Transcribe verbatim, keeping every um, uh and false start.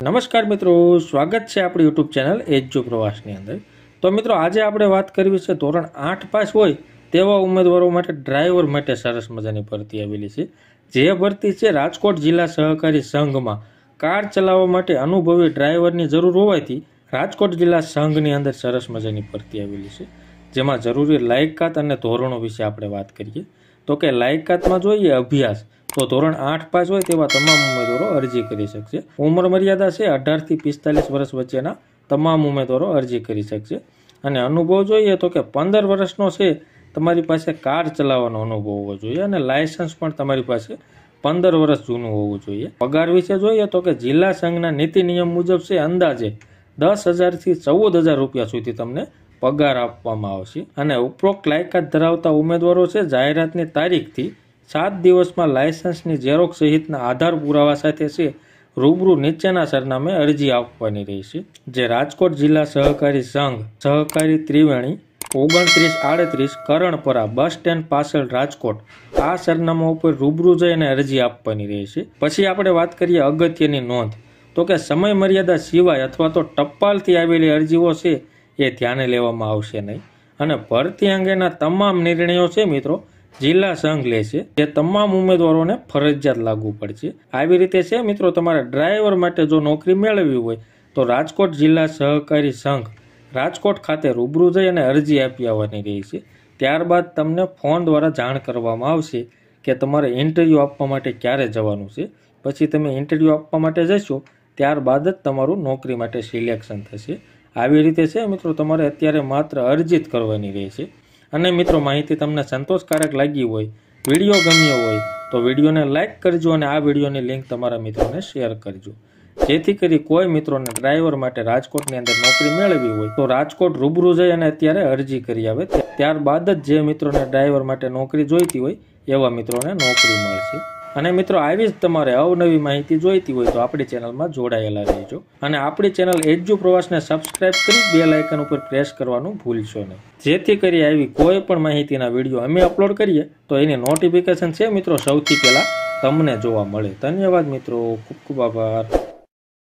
नमस्कार मित्रों, स्वागत है अपनी यूट्यूब चैनल एडू प्रवास ની અંદર। तो मित्रों आज આપણે વાત કરવી છે ધોરણ आठ पास હોય તેવા ઉમેદવારો માટે ડ્રાઈવર માટે સરસ મજાની ભરતી આવેલી છે। જે ભરતી છે રાજકોટ જિલ્લા સહકારી સંઘમાં કાર ચલાવવા માટે અનુભવી ડ્રાઈવરની જરૂર હોવાથી રાજકોટ જિલ્લા સંઘની અંદર સરસ મજાની ભરતી આવેલી છે। જેમાં જરૂરી લાયકાત અને ધોરણો વિશે આપણે વાત કરીએ તો કે લાયકાતમાં જોઈએ અભ્યાસ तो धोरण आठ पास हो तमाम उम्मीदवारों अरजी करी सकशे। उम्र मर्यादा से अठार थी पिस्तालीस वर्ष वच्चेना तमाम उम्मीदवारों अरजी करी सकशे। अने अनुभव जोईए तो के पंदर वर्षनो छे तमारी पासे कार चलावવાનો अनुभव होवो जोईए अने लायसन्स पण तमारी पासे पंदर वर्ष जूનું होवुं जोईए। पगार विषे जोईए तो के जिल्ला संघना नीति नियम मुजब से अंदाजे दस हजार थी चौदह हजार रुपया सुधी तमने पगार आपवामां आवशे। अने उपरोक्त लायकात धरावता उम्मीदवारो छे जाहेरातनी तारीखथी सात दिवस में लायसन्स जेरोक्स सहित आधार पुरावा साथे से रूबरू नीचेना सरनामे अरजी आपवानी रहेशे। जे राजकोट जिला सहकारी संघ सहकारी त्रिवेणी ओगणत्रीस आड़त्रीस करणपरा बस स्टेन्ड पाछळ राजकोट आ सरनामा पर रूबरू जईने अरजी आपवानी रहेशे। पछी आपणे वात करीए अगत्यनी नोंध तो के समय मर्यादा सिवाय अथवा तो टप्पालथी आवेली अरजीओ छे ए ध्याने लेवामां आवशे नहीं। अने भरती अंगेना तमाम निर्णयो छे मित्रों जिला संघ ले छे, जे तमाम उम्मीदवारों ने फरजियात लागू पड़शे। आवी रीते छे मित्रों तमारे ड्राइवर माटे जो नौकरी मेळववी होय तो राजकोट जिला सहकारी संघ राजकोट खाते रूबरू जई अने अरजी आपी आवવાની રહેશે। ત્યારબાદ તમને ફોન દ્વારા જાણ કરવામાં આવશે કે તમારે ઇન્ટરવ્યુ આપવા માટે ક્યારે જવાનું છે। પછી તમે ઇન્ટરવ્યુ આપવા માટે જશો ત્યારબાદ જ તમારું નોકરી માટે સિલેક્શન થશે। આવી રીતે છે મિત્રો તમારે અત્યારે માત્ર અરજી જ કરવાની રહેશે। અને મિત્રો માહિતી તમને સંતોષકારક લાગી હોય વિડીયો ગમ્યો હોય તો વિડીયોને લાઇક કરજો અને આ વિડીયોની લિંક તમારા મિત્રોને શેર કરજો જેથી કરી કોઈ મિત્રોને ડ્રાઈવર માટે રાજકોટની અંદર નોકરી મેળવવી હોય તો રાજકોટ રૂબરૂ જઈ અને અત્યારે અરજી કરી આવે। ત્યારબાદ જ જે મિત્રોને ડ્રાઈવર માટે નોકરી જોઈતી હોય એવા મિત્રોને નોકરી મળશે। અને મિત્રો આવી જ તમારે અવનવી માહિતી જોઈતી હોય તો આપણી ચેનલમાં જોડાયેલા રહેજો અને આપણી ચેનલ એડુ પ્રવાસને સબસ્ક્રાઇબ કરી બેલ આઇકન ઉપર પ્રેસ કરવાનું ભૂલશો નહીં જેથી કરી આવી કોઈ પણ માહિતીના વિડીયો અમે અપલોડ કરીએ તો એની નોટિફિકેશન છે મિત્રો સૌથી પહેલા તમને જોવા મળે। ધન્યવાદ મિત્રો, ખૂબ ખૂબ આભાર।